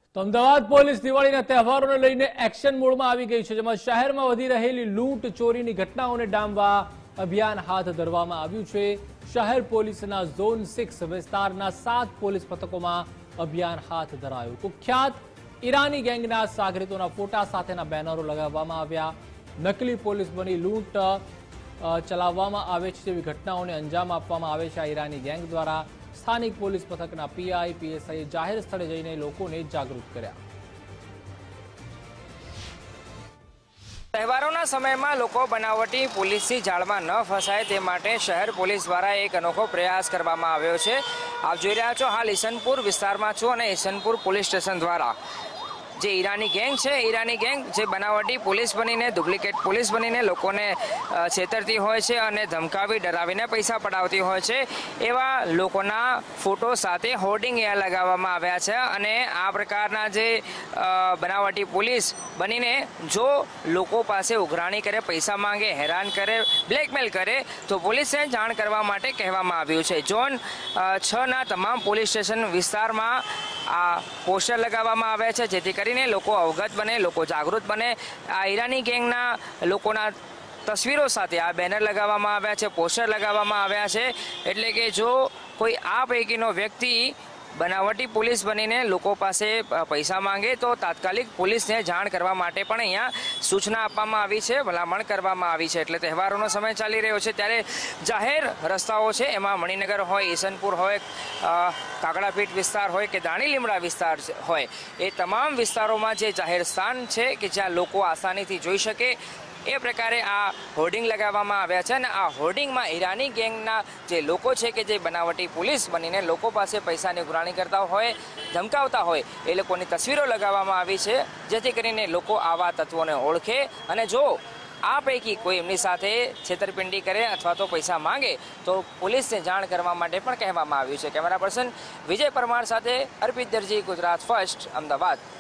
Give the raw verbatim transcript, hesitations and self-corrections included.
તો અમદાવાદ પોલીસ દિવાળીના તહેવારોને લઈને એક્શન મોડમાં આવી ગઈ છે, જેમાં શહેરમાં વધી રહેલી લૂંટ ચોરીની ઘટનાઓને ડામવા અભિયાન હાથ ધરવામાં આવ્યું છે। શહેર પોલીસના ઝોન સિક્સ વિસ્તારના સાત પોલીસ મથકોમાં અભિયાન હાથ ધરાયું। કુખ્યાત ઈરાની ગેંગના સાગરીતોના ફોટા સાથેના બેનરો લગાવવામાં આવ્યા। નકલી પોલીસ બની લૂંટ ચલાવવામાં આવે છે તેવી ઘટનાઓને અંજામ આપવામાં આવે છે। આ ઈરાની ગેંગ દ્વારા સ્થાનિક પોલીસ મથકના પીઆઈ પીએસઆઈ જાહેર સ્થળે જઈને લોકોને જાગૃત કર્યા। તહેવારોના સમયમાં લોકો બનાવટી પોલીસની જાળમાં ન ફસાય તે માટે શહેર પોલીસ દ્વારા એક અનોખો પ્રયાસ કરવામાં આવ્યો છે। આપ જોઈ રહ્યા છો હાલ ઈસનપુર વિસ્તારમાં છો અને ઈસનપુર પોલીસ સ્ટેશન દ્વારા જે ઈરાની ગેંગ છે, ઈરાની ગેંગ જે બનાવટી પોલીસ બનીને ડુપ્લિકેટ પોલીસ બનીને લોકોને છેતરતી હોય છે અને ધમકાવી ડરાવીને પૈસા પડાવતી હોય છે, એવા લોકોના ફોટો સાથે હોર્ડિંગ અહીંયા લગાવવામાં આવ્યા છે। અને આ પ્રકારના જે બનાવટી પોલીસ બનીને જો લોકો પાસે ઉઘરાણી કરે, પૈસા માંગે, હેરાન કરે, બ્લેકમેલ કરે તો પોલીસને જાણ કરવા માટે કહેવામાં આવ્યું છે। ઝોન છ ના તમામ પોલીસ સ્ટેશન વિસ્તારમાં આ પોસ્ટર લગાવવામાં આવ્યા છે, જેથી કરીને લોકો અવગત બને, લોકો જાગૃત બને। આ ઈરાની ગેંગના લોકોના તસવીરો સાથે આ બેનર લગાવવામાં આવ્યા છે, પોસ્ટર લગાવવામાં આવ્યા છે, એટલે કે જો કોઈ આ પૈકીનો વ્યક્તિ બનાવટી પોલીસ બનીને લોકો પાસે પૈસા માંગે તો તાત્કાલિક પોલીસને જાણ કરવા માટે પણ અહીંયા સૂચના આપવામાં આવી છે, ભલામણ કરવામાં આવી છે। એટલે તહેવારોનો સમય ચાલી રહ્યો છે ત્યારે જાહેર રસ્તાઓ છે એમાં મણિનગર હોય, ઈસનપુર હોય, કાકડાપીઠ વિસ્તાર હોય કે દાણી લીમડા વિસ્તાર હોય, એ તમામ વિસ્તારોમાં જે જાહેર સ્થાન છે કે જ્યાં લોકો આસાનીથી જોઈ શકે એ પ્રકારે આ હોર્ડિંગ લગાવવામાં આવ્યા છે। અને આ હોર્ડિંગમાં ઈરાની ગેંગના જે લોકો છે કે જે બનાવટી પોલીસ બનીને લોકો પાસે પૈસાની ઉઘરાણી કરતા હોય, ધમકાવતા હોય, એ લોકોની તસવીરો લગાવવામાં આવી છે, જેથી કરીને લોકો આવા તત્વોને ઓળખે અને જો આ પૈકી કોઈ એમની સાથે છેતરપિંડી કરે અથવા તો પૈસા માંગે તો પોલીસને જાણ કરવા માટે પણ કહેવામાં આવ્યું છે। કેમેરા પર્સન વિજય પરમાર સાથે અર્પિત દરજી, ગુજરાત ફર્સ્ટ, અમદાવાદ।